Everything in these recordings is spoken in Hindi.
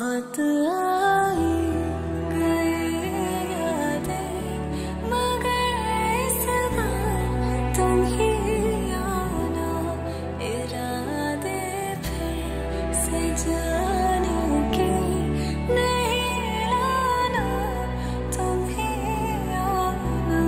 बहुत आई गई यादें, मगर इस बार तुम ही आना, इरादे फिर से जाने के नहीं लाना, तुम ही आना।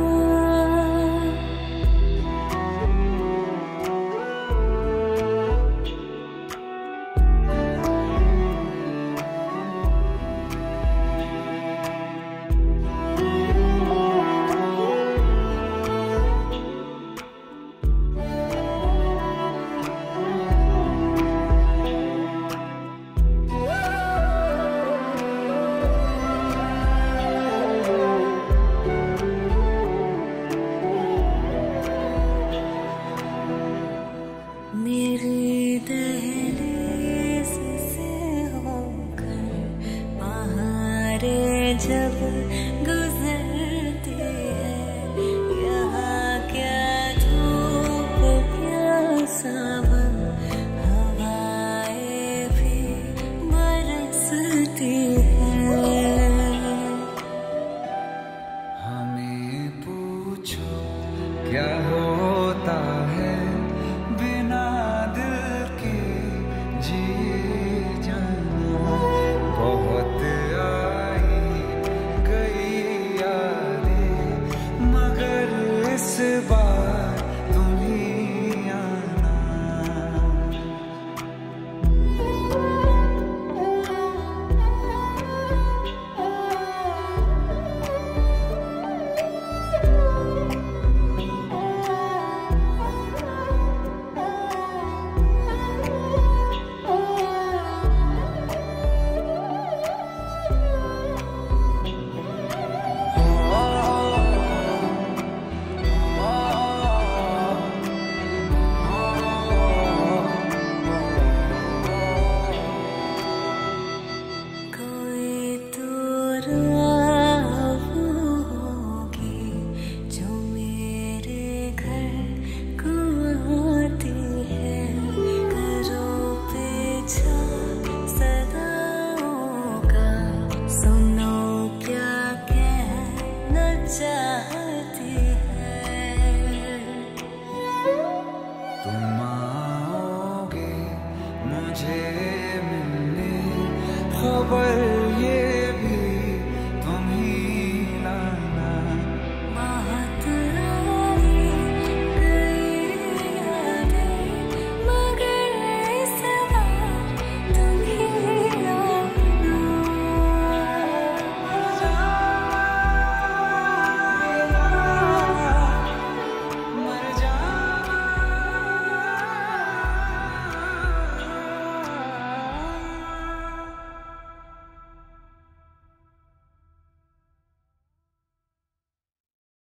मेरी दहलीज से होकर बहारे जब गुजरती है, यहाँ क्या धूप क्या सावन, हवाएं भी बरसती है। हमें पूछो क्या होता है बिना दिल के जिए जाना। बहुत आई गई यादें, मगर इस बार तुम ही आना। कोई तो राह होगी जो मेरे घर को आती है, करो पीछा सदाओं का, सुनो क्या कहना चाहती है। तुम आओगे मुझे मिलने, खबर ये